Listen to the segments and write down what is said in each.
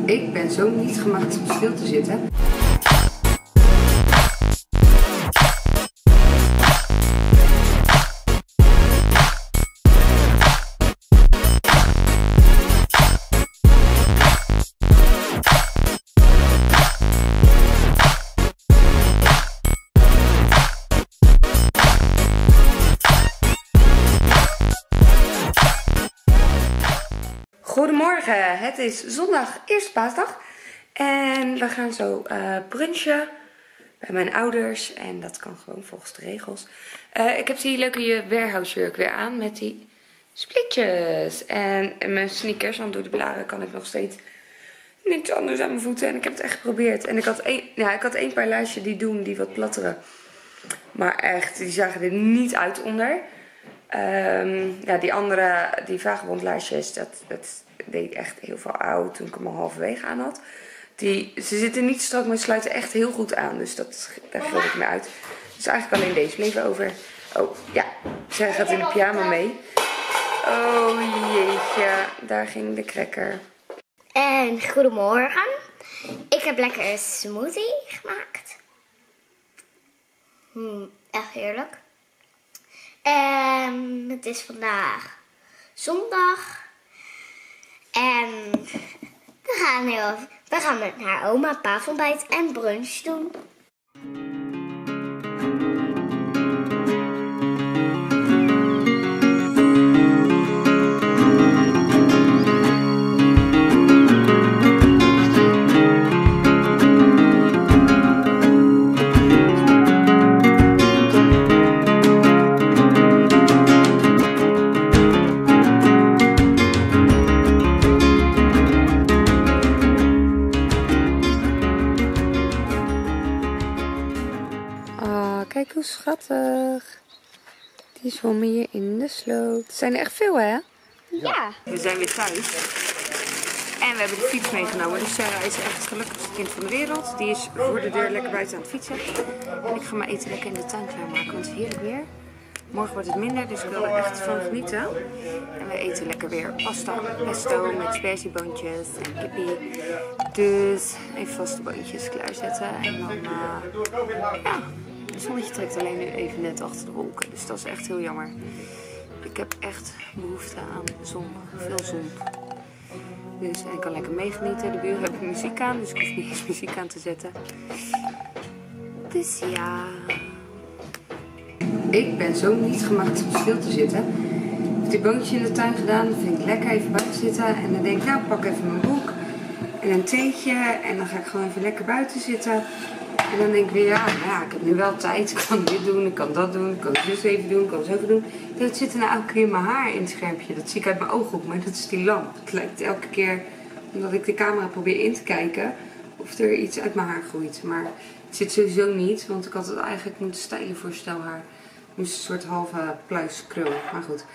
Ik ben zo niet gemaakt om stil te zitten. Goedemorgen, het is zondag, eerste paasdag. En we gaan zo brunchen bij mijn ouders. En dat kan gewoon volgens de regels. Ik heb die leuke warehouse jurk weer aan met die splitjes. En mijn sneakers, want door de blaren kan ik nog steeds niks anders aan mijn voeten. En ik heb het echt geprobeerd. En ik had één paar laarsjes die doen, die wat plattere. Maar echt, die zagen er niet uit onder. Ja, die andere, die vagebondlaarsjes, dat deed echt heel veel oud toen ik hem al halverwege aan had. Ze zitten niet strak, maar sluiten echt heel goed aan. Dus daar geloof ik mee uit. Dus eigenlijk alleen deze bleef over. Oh, ja. Zij gaat in de pyjama mee. Oh jeetje, daar ging de cracker. En goedemorgen. Ik heb lekker een smoothie gemaakt. Echt heerlijk. En het is vandaag zondag. En we gaan met haar oma paavontbijt en brunch doen. Kijk hoe schattig. Die zwommen hier in de sloot. Het zijn er echt veel, hè? Ja. We zijn weer thuis. En we hebben de fiets meegenomen. Dus Sarah is echt het gelukkigste kind van de wereld. Die is voor de deur lekker buiten aan het fietsen. En ik ga mijn eten lekker in de tuin klaarmaken. Want het is heerlijk weer. Morgen wordt het minder, dus ik wil er echt van genieten. En we eten lekker weer pasta, pesto met sperzieboontjes en kippie. Dus even vaste boontjes klaarzetten. En dan, ja, het zonnetje trekt alleen nu even net achter de wolken. Dus dat is echt heel jammer. Ik heb echt behoefte aan zon, veel zon. Dus ik kan lekker meegenieten. De buren hebben muziek aan, dus ik hoef niet eens muziek aan te zetten. Dus ja... Ik ben zo niet gemaakt om stil te zitten. Ik heb die boontjes in de tuin gedaan. Dat vind ik lekker. Even buiten zitten. En dan denk ik, nou, pak even mijn boek. En een theetje. En dan ga ik gewoon even lekker buiten zitten. En dan denk ik weer, ja, ik heb nu wel tijd. Ik kan dit doen, ik kan dat doen. Ik kan dit even doen, ik kan zo even doen. Dat zit er nou elke keer mijn haar in het schermpje. Dat zie ik uit mijn ooghoek. Maar dat is die lamp. Het lijkt elke keer, omdat ik de camera probeer in te kijken, of er iets uit mijn haar groeit. Maar het zit sowieso niet. Want ik had het eigenlijk moeten stylen voor stelhaar. Nu is het een soort halve pluiskrul, maar goed.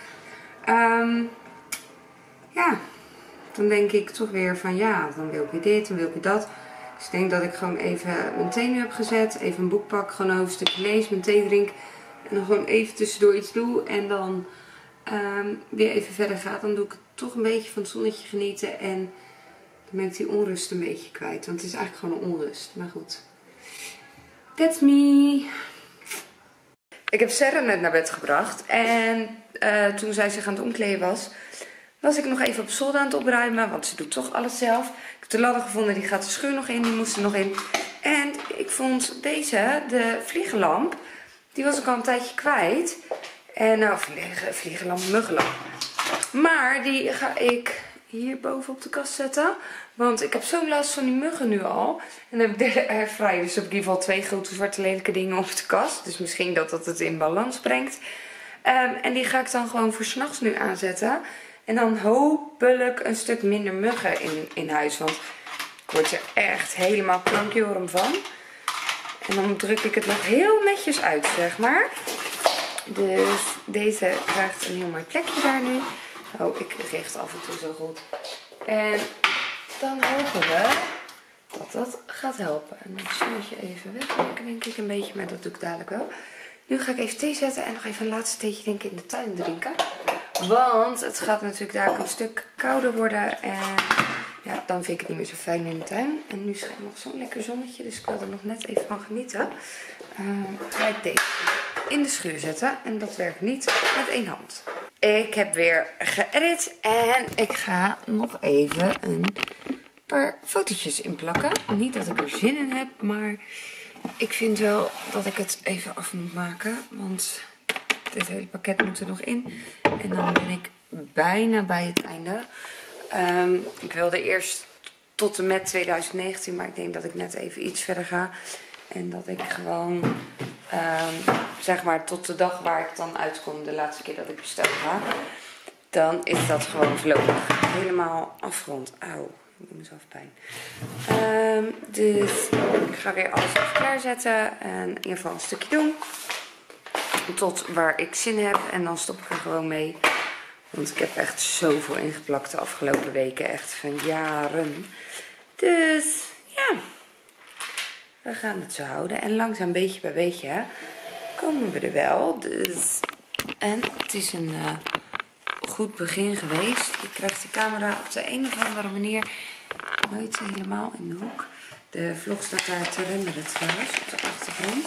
Ja, dan denk ik toch weer van ja, dan wil ik weer dit, dan wil ik weer dat. Dus ik denk dat ik gewoon even mijn thee nu heb gezet. Even een boek pak, gewoon een hoofdstukje lees, mijn thee drink. En dan gewoon even tussendoor iets doe. En dan weer even verder ga. Dan doe ik toch een beetje van het zonnetje genieten. En dan ben ik die onrust een beetje kwijt. Want het is eigenlijk gewoon een onrust. Maar goed. That's me. Ik heb Sarah net naar bed gebracht en toen zij zich aan het omkleden was ik nog even op zolder aan het opruimen, want ze doet toch alles zelf. Ik heb de ladder gevonden, die gaat de schuur nog in, die moest er nog in. En ik vond deze, de vliegenlamp, die was ik al een tijdje kwijt. En nou, vliegenlamp, muggenlamp. Maar die ga ik hier boven op de kast zetten. Want ik heb zo'n last van die muggen nu al. En dan heb ik de airfryer. Dus heb ik in ieder geval 2 grote zwarte lelijke dingen op de kast. Dus misschien dat het in balans brengt. En die ga ik dan gewoon voor 's nachts nu aanzetten. En dan hopelijk een stuk minder muggen in huis. Want ik word er echt helemaal klankjorum van. En dan druk ik het nog heel netjes uit, zeg maar. Dus deze krijgt een heel mooi plekje daar nu. Oh, ik richt af en toe zo goed. En dan hopen we dat dat gaat helpen. En dan snoertje even wegwerken, denk ik een beetje. Maar dat doe ik dadelijk wel. Nu ga ik even thee zetten en nog even een laatste theetje denk ik in de tuin drinken. Want het gaat natuurlijk daar ook een stuk kouder worden. En ja, dan vind ik het niet meer zo fijn in de tuin. En nu schijnt nog zo'n lekker zonnetje, dus ik wil er nog net even van genieten. Ga ik deze in de schuur zetten en dat werkt niet met één hand. Ik heb weer geëdit en ik ga nog even een paar fotootjes inplakken. Niet dat ik er zin in heb, maar ik vind wel dat ik het even af moet maken. Want dit hele pakket moet er nog in. En dan ben ik bijna bij het einde. Ik wilde eerst tot en met 2019, maar ik denk dat ik net even iets verder ga. En dat ik gewoon, zeg maar tot de dag waar ik dan uitkom, de laatste keer dat ik besteld ga. Dan is dat gewoon voorlopig helemaal afgerond. Auw, ik doe mezelf pijn. Dus ik ga weer alles even klaarzetten. En in ieder geval een stukje doen. Tot waar ik zin heb. En dan stop ik er gewoon mee. Want ik heb echt zoveel ingeplakt de afgelopen weken. Echt van jaren. Dus ja. We gaan het zo houden. En langzaam beetje bij beetje komen we er wel. Dus. En het is een goed begin geweest. Ik krijg de camera op de een of andere manier nooit helemaal in de hoek. De vlog staat daar te renderen trouwens op de achtergrond.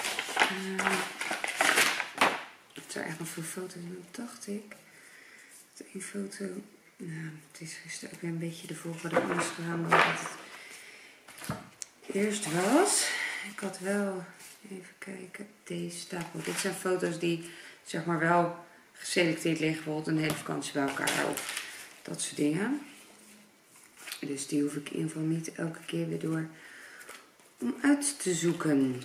Ik heb er echt nog veel foto's in, dacht ik. Eén foto. Nou, het is gisteren ook weer een beetje de volgorde anders gegaan dan het eerst was. Ik had wel, even kijken, deze stapel. Dit zijn foto's die zeg maar wel geselecteerd liggen, bijvoorbeeld een hele vakantie bij elkaar of dat soort dingen. Dus die hoef ik in ieder geval niet elke keer weer door om uit te zoeken.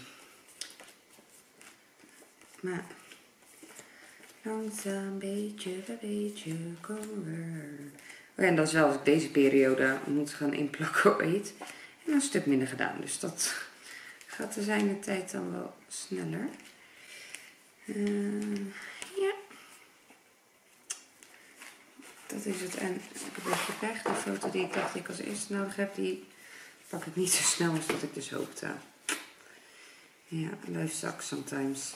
Maar langzaam, beetje bij beetje komen we. Oh ja, en dat is wel als ik deze periode moet gaan inplakken ooit. En een stuk minder gedaan. Dus dat gaat de zijne tijd dan wel sneller. Ja. Dat is het. En ik heb een beetje pech. De foto die ik dacht ik als eerste nodig heb, die pak ik niet zo snel als dat ik dus hoopte. Ja, life sucks sometimes.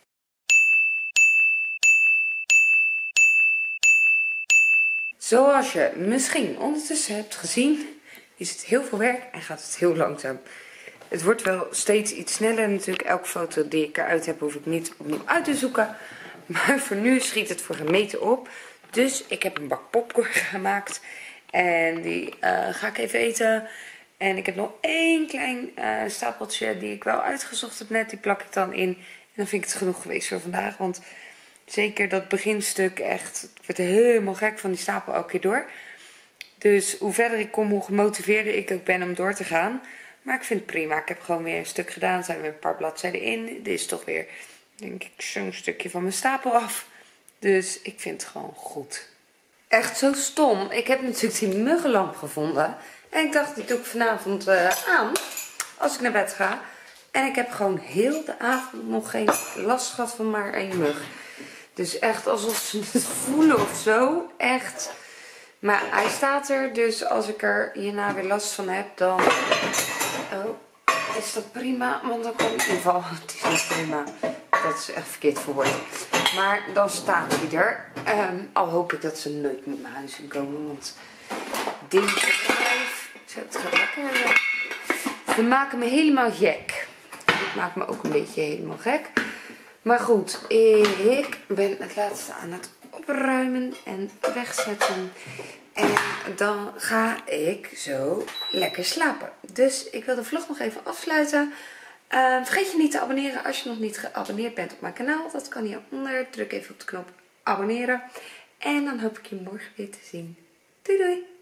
Zoals je misschien ondertussen hebt gezien, is het heel veel werk en gaat het heel langzaam. Het wordt wel steeds iets sneller natuurlijk. Elke foto die ik eruit heb, hoef ik niet opnieuw uit te zoeken. Maar voor nu schiet het voor gemeten op. Dus ik heb een bak popcorn gemaakt. En die ga ik even eten. En ik heb nog één klein stapeltje die ik wel uitgezocht heb net. Die plak ik dan in. En dan vind ik het genoeg geweest voor vandaag. Want zeker dat beginstuk echt. Ik werd helemaal gek van die stapel elke keer door. Dus hoe verder ik kom, hoe gemotiveerder ik ook ben om door te gaan. Maar ik vind het prima. Ik heb gewoon weer een stuk gedaan. Er zijn weer een paar bladzijden in. Dit is toch weer, denk ik, zo'n stukje van mijn stapel af. Dus ik vind het gewoon goed. Echt zo stom. Ik heb natuurlijk die muggenlamp gevonden. En ik dacht, die doe ik vanavond aan. Als ik naar bed ga. En ik heb gewoon heel de avond nog geen last gehad van maar één mug. Dus echt alsof ze het voelen of zo. Echt. Maar hij staat er. Dus als ik er hierna weer last van heb, dan is dat prima. Want dan kan ik in ieder geval. Het is niet prima. Dat is echt verkeerd verwoord. Maar dan staat hij er. Al hoop ik dat ze nooit met mijn huis in komen. Want dit bedrijf. Het gaat lekker. Ze maken me helemaal gek. Dit maakt me ook een beetje helemaal gek. Maar goed, ik ben het laatste aan het opruimen en wegzetten. En dan ga ik zo lekker slapen. Dus ik wil de vlog nog even afsluiten. Vergeet je niet te abonneren als je nog niet geabonneerd bent op mijn kanaal. Dat kan hieronder. Druk even op de knop abonneren. En dan hoop ik je morgen weer te zien. Doei doei!